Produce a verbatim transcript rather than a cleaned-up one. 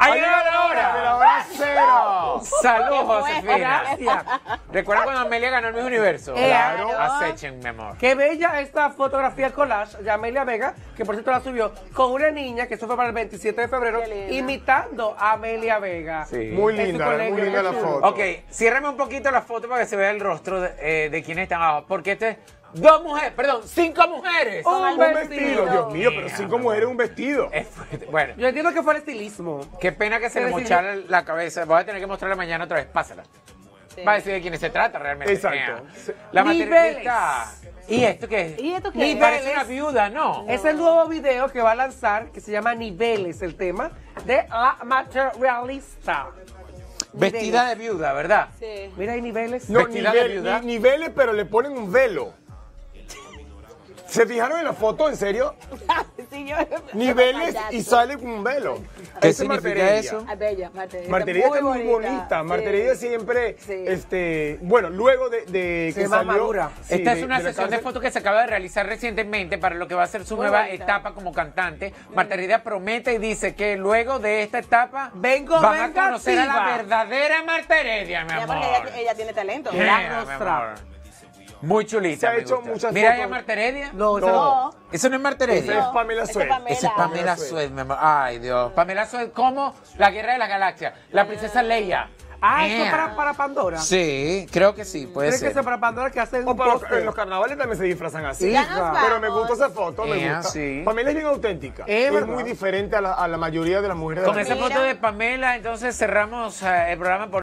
¡Ha llegado la hora! ¡De la hora cero! ¡Saludos, Josefina! Gracias. ¿Recuerdan cuando Amelia ganó el Miss Universo? Claro. Acechen, mi amor. Qué bella esta fotografía collage de Amelia Vega, que por cierto la subió con una niña, que eso fue para el veintisiete de febrero, Qué linda. imitando a Amelia Vega. Sí. Muy En su linda, colegio, muy linda qué la chulo. foto. Ok, ciérrame un poquito la foto para que se vea el rostro de, eh, de quienes están abajo. Porque este es dos mujeres, perdón, cinco mujeres. Un Un vestido. vestido, Dios mío, pero cinco mujeres un vestido. Es fuerte. Bueno, Yo entiendo que fue el estilismo. qué pena que se ¿Qué le decir? mochara la cabeza. Voy a tener que mostrarla mañana otra vez. Pásala. Sí. Va a decir de quién se trata realmente. Exacto. Eh, La Niveles. materialista. ¿Y esto qué es? ¿Y esto qué Niveles. es? Parece una viuda, ¿no? Es el nuevo video que va a lanzar, que se llama Niveles, el tema, de la materialista. Vestida de viuda, ¿verdad? Sí. Mira, hay niveles. No, Vestida de nivel- viuda. ni- niveles, pero le ponen un velo. ¿Se fijaron en la foto, en serio? Sí, yo- Niveles y sale con un velo. ¿Qué Esa es significa Martería. eso? Ah, bella, Marterita. Martería está muy bonita. Sí. Martería siempre, Sí. este, bueno, luego de, de Se que ve más salió. madura. sí, Esta es de- una de la sesión de cárcel. fotos que se acaba de realizar recientemente para lo que va a ser su Muy nueva bonita. etapa como cantante. Marta Heredia promete y dice que luego de esta etapa Vengo van a conocer a la vengativa. verdadera Marta Heredia, mi Ya, amor. porque ella, ella tiene talento. Yeah, La mi rostra. amor. Muy chulita. Se ha me hecho gusta. muchas Mira fotos. ella Marta Heredia. No, ese No. no. Eso no es Marta Esa Heredia. es Pamela esa Sued. es Pamela. Esa es Pamela Sued, mi amor. Ay, Dios. Pamela Sued como la guerra de las galaxias. La princesa Leia. Ah, esto es Yeah. para, para Pandora. Sí, creo que sí, puede ¿Crees que ser. sea para Pandora que hacen O un para los- póster? en los carnavales también se disfrazan así. Sí, Ya nos claro. Pero me vamos. gusta esa foto, me Yeah, gusta. sí. Pamela es bien auténtica. Es Es, verdad. muy diferente a la, a la mayoría de las mujeres de Con la esa Mira. foto de Pamela, entonces cerramos eh, el programa por